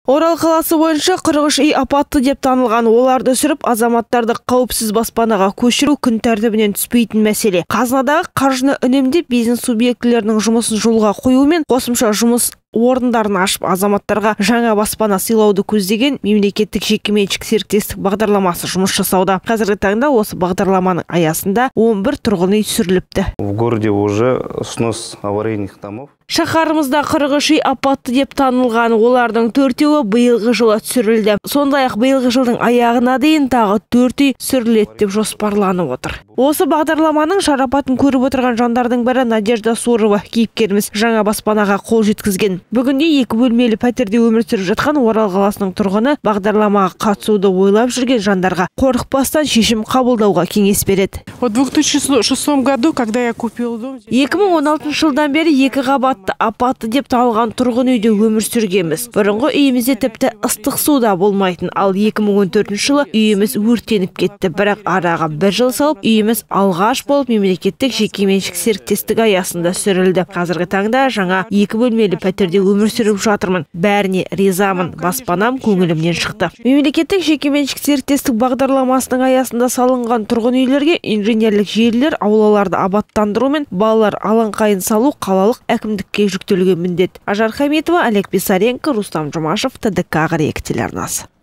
Орал қаласы бойынша 43 үй апатты деп танылған. Оларды сүріп, азаматтарды қауіпсіз баспанаға көшіру күн тәртібінен түспейтін мәселе. Қазынадағы қаржыны үнемдеп, бизнес субъектілерінің жұмысын жолға қоюмен қосымша жұмыс орындарын ашып, азаматтарға жаңа баспана сыйлауды көздеген мемлекеттік жекеменшік серіктестік бағдарламасы жұмыс жасауда. Қазіргі таңда осы бағдарламаның аясында 11 тұрғын үй сүріліпті. В городе уже снос аварийных домов. Шаһарымызда 43 үй апатты деп танылған. Олардың 4-еуі биылғы жылы түсірілді. Сондай-ақ биылғы жылдың аяғына дейін тағы 4 үй сүріледі деп жоспарланып отыр. Осы бағдарламаның шарапатын көріп отырған жандардың бірі Надежда Сурова, кейіпкеріміз, жаңа баспанаға қол жеткізген. Бүгінде 2 бөлмелі пәтерде өмір сүріп жатқан Орал қаласының тұрғыны бағдарламаға қатысуды ойлап жүрген жандарға қорықпастан шешім қабылдауға кеңес береді. В 2006 году, когда я купил дом... 2016 жылдан бері 2 қабатты апатты деп танылған тұрғын үйде өмір сүргенбіз. Бұрынғы үйімізде тіпті ыстық суда болмайтын, ал 2014 жылы үйіміз өртеніп кетті. Бірақ араға 1 жыл салып, үйіміз алғаш болып мемлекеттік жекеменшік серіктестік аясында сүрілді. Қазіргі таңда жаңа 2 бөлмелі пәтерде өмір сүріп жатырмын. Бәріне ризамын. Баспанам көңілімнен шықты. Мемлекеттік жекеменшік серіктестік бағдарламасының аясында салынған тұрғын үйлерге инженерлік желілер, аулаларды абаттандыру мен балалар алаңқайын салу қалалық әкімдікке жүктелген міндет. Ажар Хамитова, Олег Писаренко, Рустам Жұмашев, ТДК 2 телеарнасы.